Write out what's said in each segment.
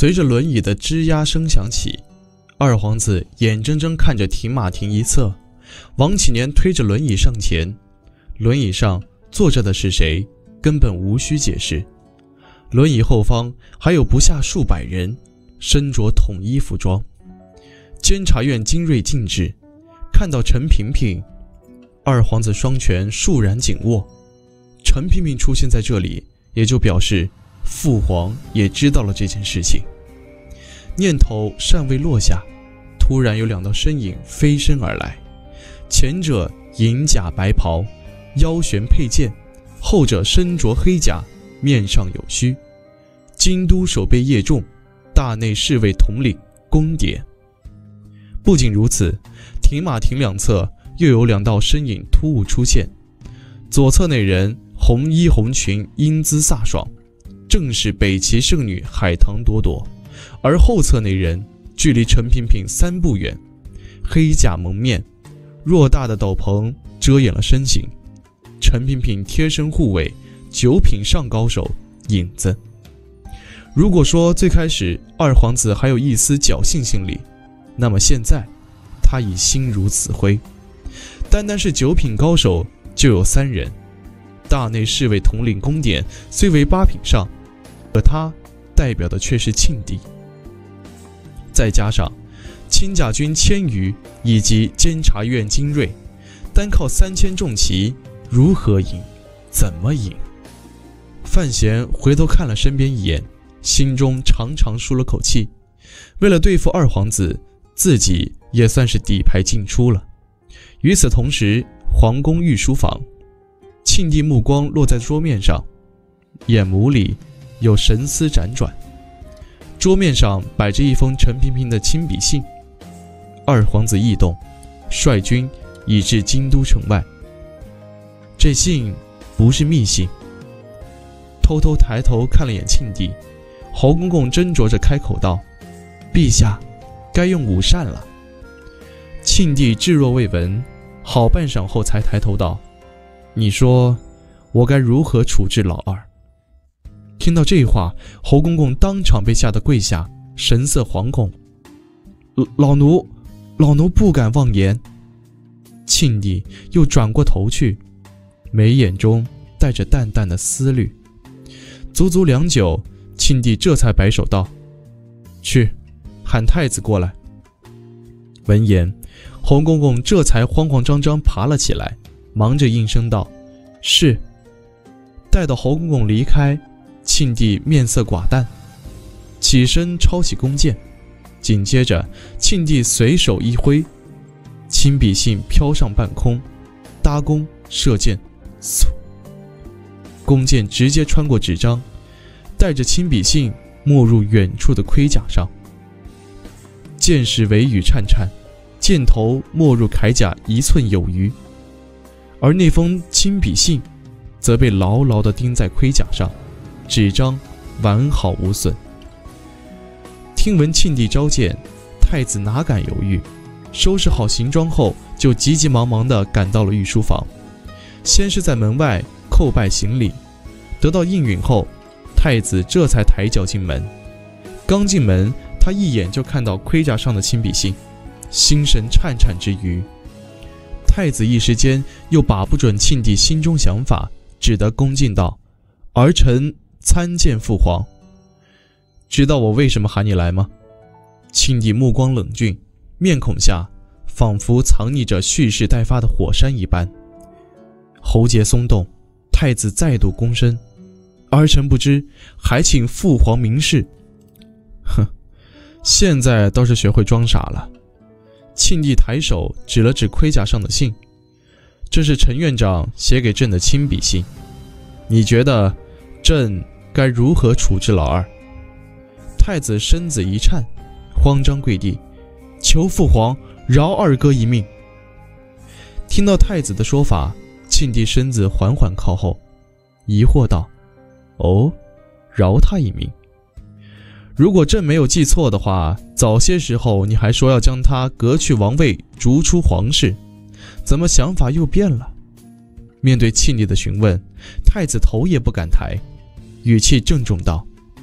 随着轮椅的吱呀声响起，二皇子眼睁睁看着停马亭一侧，王启年推着轮椅上前，轮椅上坐着的是谁，根本无需解释。轮椅后方还有不下数百人，身着统一服装。监察院精锐进至，看到陈萍萍，二皇子双拳倏然紧握。陈萍萍出现在这里，也就表示父皇也知道了这件事情。念头尚未落下，突然有两道身影飞身而来，前者银甲白袍，腰悬佩剑，后者身着黑甲，面上有须。京都守备叶仲，大内侍卫统领公典。不仅如此，停马亭两侧又有两道身影突兀出现，左侧那人红衣红裙，英姿飒爽，正是北齐圣女海棠朵朵，而后侧那人距离陈萍萍3步远，黑甲蒙面，偌大的斗篷遮掩了身形。陈萍萍贴身护卫9品上高手影子。如果说最开始二皇子还有一丝侥幸心理，那么现在他已心如死灰。单单是9品高手就有3人，大内侍卫统领公典虽为8品上，可他代表的却是庆帝。再加上亲甲军1000余以及监察院精锐，单靠3000重骑如何赢？怎么赢？范闲回头看了身边一眼，心中长长舒了口气。为了对付二皇子，自己也算是底牌尽出了。与此同时，皇宫御书房，庆帝目光落在桌面上，眼眸里有神思辗转。桌面上摆着一封陈萍萍的亲笔信，二皇子异动，率军已至京都城外。这信不是密信。偷偷抬头看了眼庆帝，侯公公斟酌着开口道：“陛下，该用午膳了。”庆帝置若未闻，好半晌后才抬头道：“你说我该如何处置老二？”听到这话，侯公公当场被吓得跪下，神色惶恐：“老奴不敢妄言。”庆帝又转过头去，眉眼中带着淡淡的思虑。足足良久，庆帝这才摆手道：“去，喊太子过来。”闻言，侯公公这才慌慌张张爬了起来，忙着应声道：“是。”待到侯公公离开，庆帝面色寡淡，起身抄起弓箭，紧接着庆帝随手一挥，亲笔信飘上半空，搭弓射箭，嗖，弓箭直接穿过纸张，带着亲笔信没入远处的盔甲上。箭矢尾羽颤颤，箭头没入铠甲1寸有余，而那封亲笔信则被牢牢地钉在盔甲上，纸张完好无损。听闻庆帝召见，太子哪敢犹豫，收拾好行装后就急急忙忙地赶到了御书房。先是在门外叩拜行礼，得到应允后，太子这才抬脚进门。刚进门，他一眼就看到盔甲上的亲笔信，心神颤颤之余，太子一时间又把不准庆帝心中想法，只得恭敬道：“儿臣参见父皇。”知道我为什么喊你来吗？庆帝目光冷峻，面孔下仿佛藏匿着蓄势待发的火山一般。喉结松动，太子再度躬身：“儿臣不知，还请父皇明示。”哼，现在倒是学会装傻了。庆帝抬手指了指盔甲上的信：“这是陈院长写给朕的亲笔信，你觉得朕该如何处置老二？”太子身子一颤，慌张跪地：“求父皇饶二哥一命。”听到太子的说法，庆帝身子缓缓靠后，疑惑道：“哦，饶他一命？如果朕没有记错的话，早些时候你还说要将他革去王位，逐出皇室，怎么想法又变了？”面对庆帝的询问，太子头也不敢抬，语气郑重道：“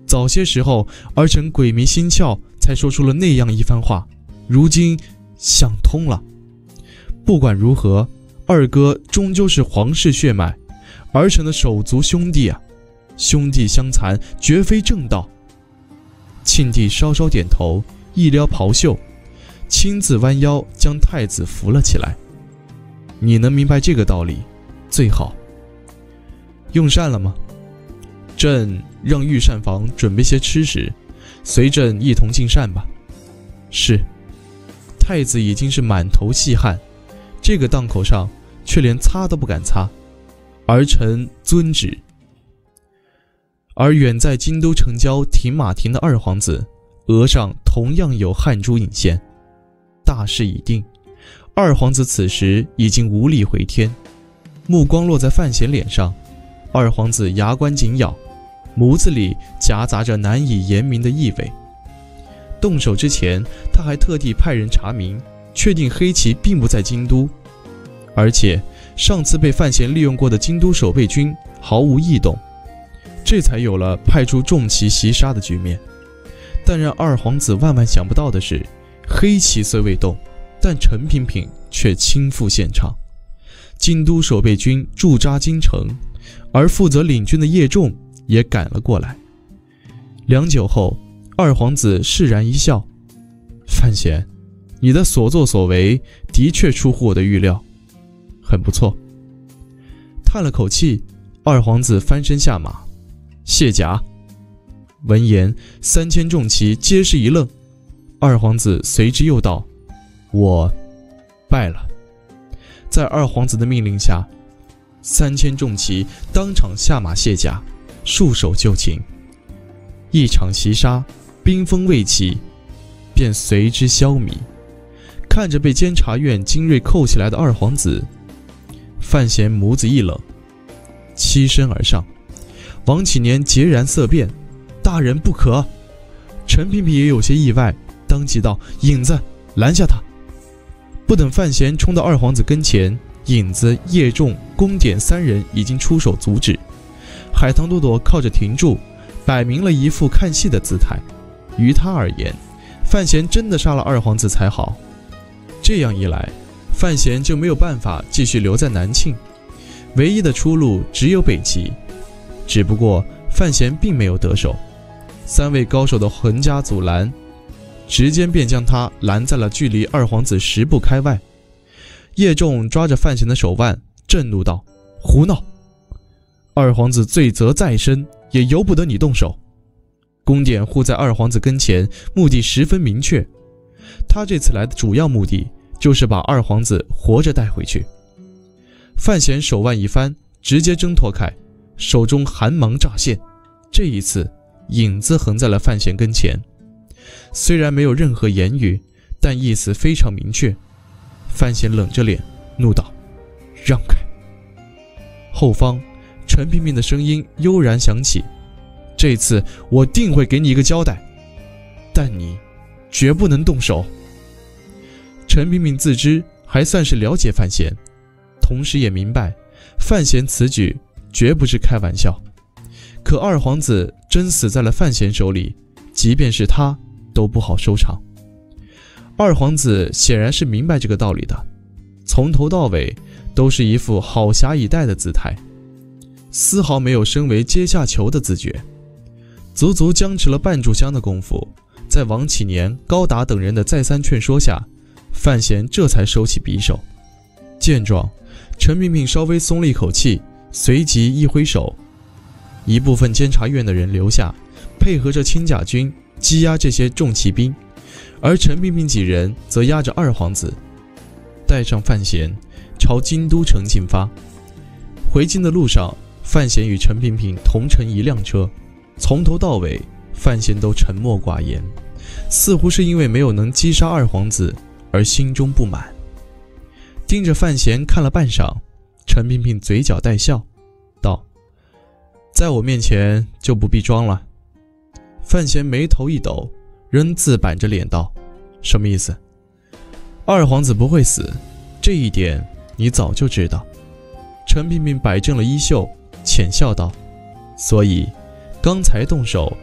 早些时候儿臣鬼迷心窍，才说出了那样一番话，如今想通了。不管如何，二哥终究是皇室血脉，儿臣的手足兄弟啊，兄弟相残绝非正道。庆帝稍稍点头，一撩袍袖，亲自弯腰将太子扶了起来。你能明白这个道理最好。用膳了吗？朕让御膳房准备些吃食，随朕一同进膳吧。是。太子已经是满头细汗，这个档口上却连擦都不敢擦。儿臣遵旨。而远在京都城郊停马亭的二皇子，额上同样有汗珠隐现。大事已定，二皇子此时已经无力回天，目光落在范闲脸上，二皇子牙关紧咬，眸子里夹杂着难以言明的意味。动手之前，他还特地派人查明，确定黑旗并不在京都，而且上次被范闲利用过的京都守备军毫无异动，这才有了派出重骑袭杀的局面。但让二皇子万万想不到的是，黑旗虽未动，但陈萍萍却亲赴现场。京都守备军驻扎京城，而负责领军的叶仲也赶了过来。良久后，二皇子释然一笑：范闲，你的所作所为的确出乎我的预料，很不错。叹了口气，二皇子翻身下马，卸甲。闻言，3000重骑皆是一愣，二皇子随之又道：我败了。在二皇子的命令下，3000重骑当场下马卸甲，束手就擒。一场袭杀，兵锋未起，便随之消弭。看着被监察院精锐扣起来的二皇子，范闲眸子一冷，欺身而上。王启年截然色变：大人不可！陈萍萍也有些意外，当即道：影子，拦下他！不等范闲冲到二皇子跟前，影子、叶仲、宫典3人已经出手阻止。海棠朵朵靠着停住，摆明了一副看戏的姿态。于他而言，范闲真的杀了二皇子才好。这样一来，范闲就没有办法继续留在南庆，唯一的出路只有北齐。只不过范闲并没有得手，3位高手的横加阻拦，直接便将他拦在了距离二皇子10步开外。叶仲抓着范闲的手腕，震怒道：胡闹！二皇子罪责在身，也由不得你动手。宫典护在二皇子跟前，目的十分明确，他这次来的主要目的就是把二皇子活着带回去。范闲手腕一翻，直接挣脱开，手中寒芒乍现。这一次影子横在了范闲跟前，虽然没有任何言语，但意思非常明确。范闲冷着脸怒道：让开！后方陈萍萍的声音悠然响起：这次我定会给你一个交代，但你绝不能动手。陈萍萍自知还算是了解范闲，同时也明白范闲此举绝不是开玩笑。可二皇子真死在了范闲手里，即便是他都不好收场。二皇子显然是明白这个道理的，从头到尾都是一副好侠以待的姿态，丝毫没有身为阶下囚的自觉。足足僵持了半炷香的功夫，在王启年、高达等人的再三劝说下，范闲这才收起匕首。见状，陈萍萍稍微松了一口气，随即一挥手，一部分监察院的人留下，配合着亲甲军击压这些重骑兵，而陈萍萍几人则压着二皇子，带上范闲朝京都城进发。回京的路上，范闲与陈萍萍同乘一辆车，从头到尾范闲都沉默寡言，似乎是因为没有能击杀二皇子而心中不满。盯着范闲看了半晌，陈萍萍嘴角带笑道：在我面前就不必装了。范闲眉头一抖，仍自板着脸道：什么意思？二皇子不会死，这一点你早就知道。陈萍萍摆正了衣袖，浅笑道：所以刚才动手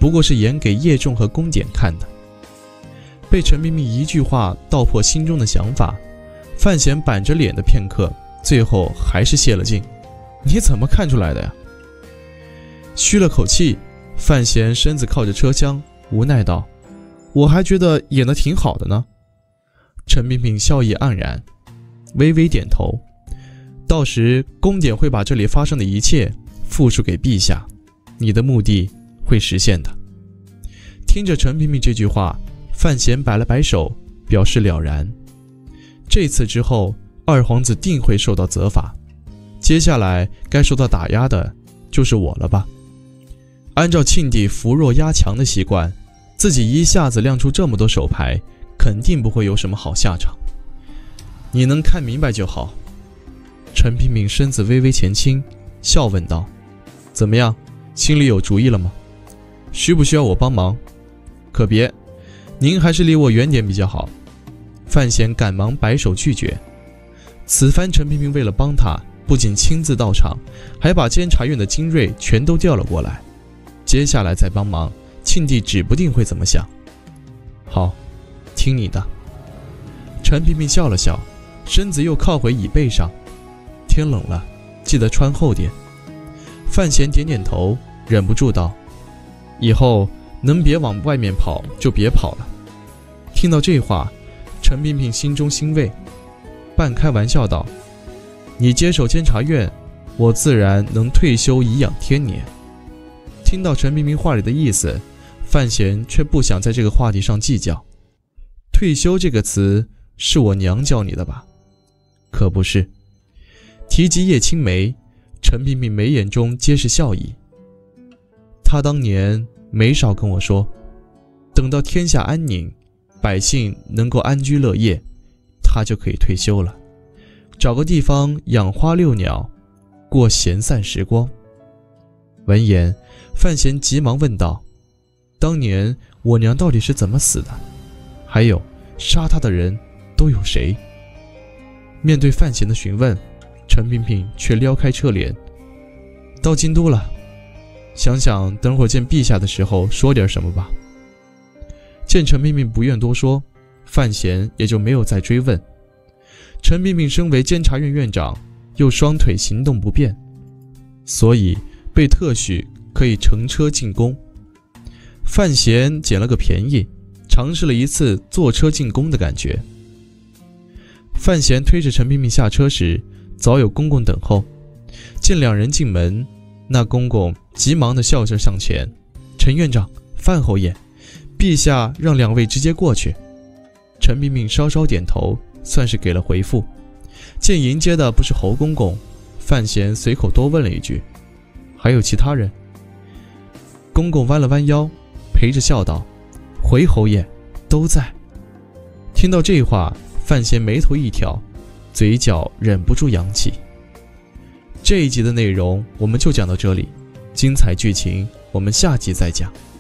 不过是演给叶仲和公典看的。被陈明明一句话道破心中的想法，范闲板着脸的片刻，最后还是泄了劲：“你怎么看出来的呀？”吁了口气，范闲身子靠着车厢，无奈道：“我还觉得演得挺好的呢。”陈萍萍笑意黯然，微微点头：“到时公典会把这里发生的一切复述给陛下，你的目的会实现的。”听着陈萍萍这句话，范闲摆了摆手，表示了然。这次之后，二皇子定会受到责罚，接下来该受到打压的就是我了吧？按照庆帝扶弱压强的习惯，自己一下子亮出这么多手牌，肯定不会有什么好下场。你能看明白就好。陈萍萍身子微微前倾，笑问道：“怎么样，心里有主意了吗？需不需要我帮忙？可别，您还是离我远点比较好。”范闲赶忙摆手拒绝。此番陈萍萍为了帮他，不仅亲自到场，还把监察院的精锐全都调了过来。接下来再帮忙，庆帝指不定会怎么想。好，听你的。陈萍萍笑了笑，身子又靠回椅背上。天冷了，记得穿厚点。范闲点点头，忍不住道：“以后能别往外面跑就别跑了。”听到这话，陈萍萍心中欣慰，半开玩笑道：“你接手监察院，我自然能退休颐养天年。”听到陈萍萍话里的意思，范闲却不想在这个话题上计较。退休这个词是我娘教你的吧？可不是。提及叶青梅，陈萍萍眉眼中皆是笑意。她当年没少跟我说，等到天下安宁，百姓能够安居乐业，她就可以退休了，找个地方养花遛鸟，过闲散时光。闻言，范闲急忙问道：“当年我娘到底是怎么死的？还有杀她的人都有谁？”面对范闲的询问，陈萍萍却撩开车帘：“到京都了，想想等会儿见陛下的时候说点什么吧。”见陈萍萍不愿多说，范闲也就没有再追问。陈萍萍身为监察院院长，又双腿行动不便，所以被特许可以乘车进宫。范闲捡了个便宜，尝试了一次坐车进宫的感觉。范闲推着陈萍萍下车时，早有公公等候。见两人进门，那公公急忙地笑着向前：“陈院长，范侯爷，陛下让两位直接过去。”陈萍萍稍稍点头，算是给了回复。见迎接的不是侯公公，范闲随口多问了一句：“还有其他人？”公公弯了弯腰，陪着笑道：“回侯爷，都在。”听到这话，范闲眉头一挑，嘴角忍不住扬起。这一集的内容我们就讲到这里，精彩剧情我们下集再讲。